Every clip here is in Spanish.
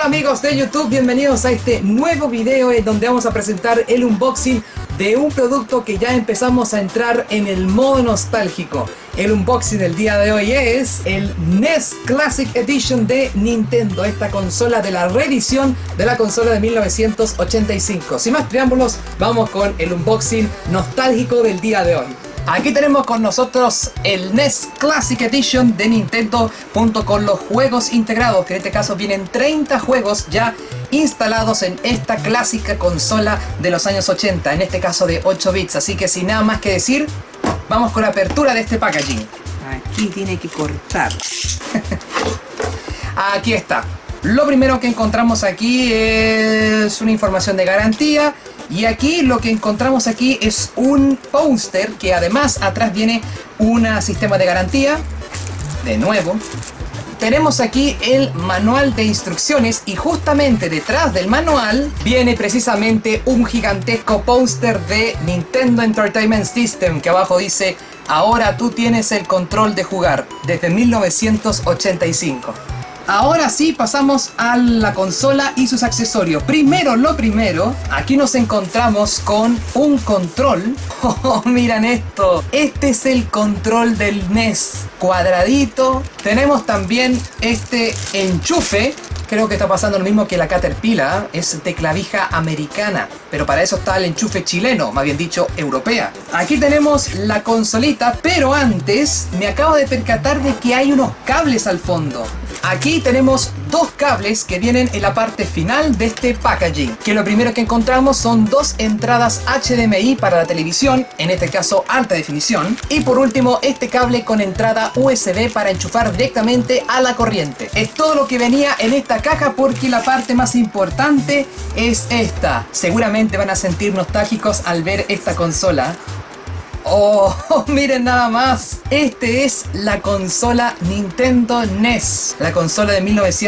Hola amigos de YouTube, bienvenidos a este nuevo video en donde vamos a presentar el unboxing de un producto que ya empezamos a entrar en el modo nostálgico. El unboxing del día de hoy es el NES Classic Edition de Nintendo, esta consola de la reedición de la consola de 1985. Sin más preámbulos, vamos con el unboxing nostálgico del día de hoy. Aquí tenemos con nosotros el NES Classic Edition de Nintendo junto con los juegos integrados, que en este caso vienen 30 juegos ya instalados en esta clásica consola de los años 80, en este caso de 8 bits. Así que sin nada más que decir, vamos con la apertura de este packaging. Aquí tiene que cortar. Aquí está. Lo primero que encontramos aquí es una información de garantía. Y aquí lo que encontramos aquí es un póster que además atrás viene un sistema de garantía. De nuevo. Tenemos aquí el manual de instrucciones y justamente detrás del manual viene precisamente un gigantesco póster de Nintendo Entertainment System que abajo dice: ahora tú tienes el control de jugar, desde 1985. Ahora sí pasamos a la consola y sus accesorios. Primero lo primero, aquí nos encontramos con un control. Oh, miren esto. Este es el control del NES. Cuadradito. Tenemos también este enchufe. Creo que está pasando lo mismo que la Caterpillar, es de clavija americana, pero para eso está el enchufe chileno, más bien dicho, europea. Aquí tenemos la consolita, pero antes me acabo de percatar de que hay unos cables al fondo. Aquí tenemos dos cables que vienen en la parte final de este packaging, que lo primero que encontramos son dos entradas HDMI para la televisión, en este caso alta definición, y por último este cable con entrada USB para enchufar directamente a la corriente. Es todo lo que venía en esta caja, porque la parte más importante es esta. Seguramente van a sentir nostálgicos al ver esta consola. Oh, miren nada más. Este es la consola Nintendo NES, la consola de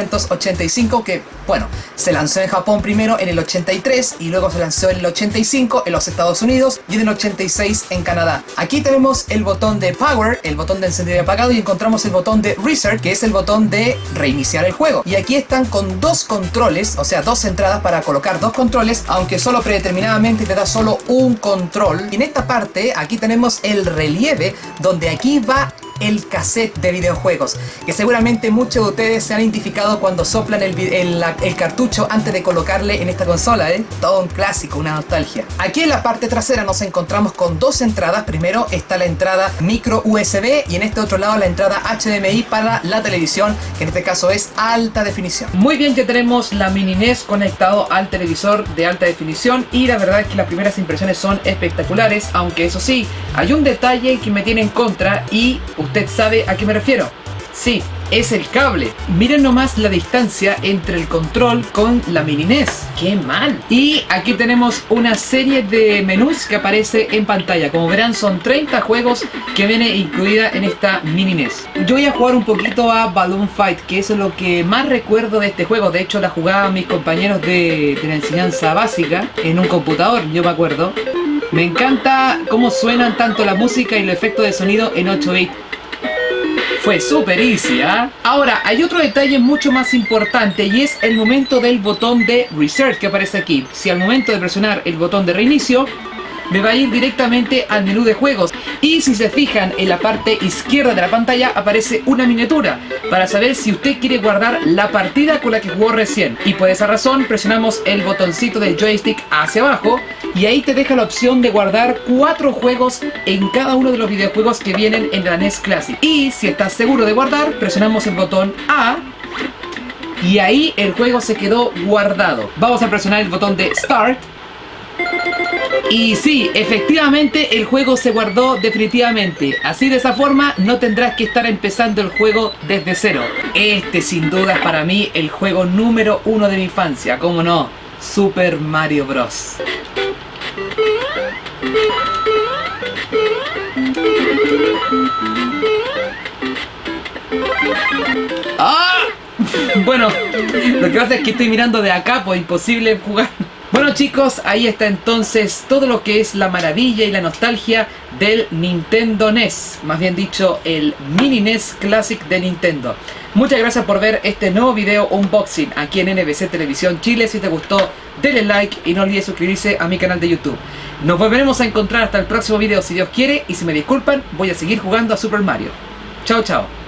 1985 que, bueno, se lanzó en Japón primero en el 83 y luego se lanzó en el 85 en los Estados Unidos y en el 86 en Canadá. Aquí tenemos el botón de Power, el botón de encendido y apagado, y encontramos el botón de Reset, que es el botón de reiniciar el juego. Y aquí están con dos controles, o sea, dos entradas para colocar dos controles, aunque solo predeterminadamente te da solo un control. Y en esta parte, aquí tenemos el relieve, donde aquí va el cassette de videojuegos, que seguramente muchos de ustedes se han identificado cuando soplan el cartucho antes de colocarle en esta consola, todo un clásico, una nostalgia. Aquí en la parte trasera nos encontramos con dos entradas. Primero está la entrada micro USB y en este otro lado la entrada HDMI para la televisión, que en este caso es alta definición. Muy bien, ya tenemos la mini NES conectado al televisor de alta definición y la verdad es que las primeras impresiones son espectaculares, aunque eso sí, hay un detalle que me tiene en contra y usted sabe a qué me refiero. Sí, es el cable. Miren nomás la distancia entre el control con la mini NES. ¡Qué mal! Y aquí tenemos una serie de menús que aparece en pantalla. Como verán, son 30 juegos que viene incluida en esta mini NES. Yo voy a jugar un poquito a Balloon Fight, que es lo que más recuerdo de este juego. De hecho, la jugaban mis compañeros de la enseñanza básica en un computador, yo me acuerdo. Me encanta cómo suenan tanto la música y los efectos de sonido en 8 bits. Fue super easy, ¿eh? Ahora, hay otro detalle mucho más importante y es el momento del botón de Reset que aparece aquí. Si al momento de presionar el botón de reinicio, me va a ir directamente al menú de juegos. Y si se fijan, en la parte izquierda de la pantalla aparece una miniatura para saber si usted quiere guardar la partida con la que jugó recién. Y por esa razón presionamos el botoncito del joystick hacia abajo y ahí te deja la opción de guardar 4 juegos en cada uno de los videojuegos que vienen en la NES Classic. Y si estás seguro de guardar, presionamos el botón A y ahí el juego se quedó guardado. Vamos a presionar el botón de Start. Y sí, efectivamente el juego se guardó definitivamente. Así, de esa forma no tendrás que estar empezando el juego desde cero. Este sin duda es para mí el juego número 1 de mi infancia. ¿Cómo no? Super Mario Bros. ¡Ah! Bueno, lo que pasa es que estoy mirando de acá, pues imposible jugar. Bueno chicos, ahí está entonces todo lo que es la maravilla y la nostalgia del Nintendo NES. Más bien dicho, el Mini NES Classic de Nintendo. Muchas gracias por ver este nuevo video unboxing aquí en NBC Televisión Chile. Si te gustó, denle like y no olvides suscribirse a mi canal de YouTube. Nos volveremos a encontrar hasta el próximo video si Dios quiere. Y si me disculpan, voy a seguir jugando a Super Mario. Chao, chao.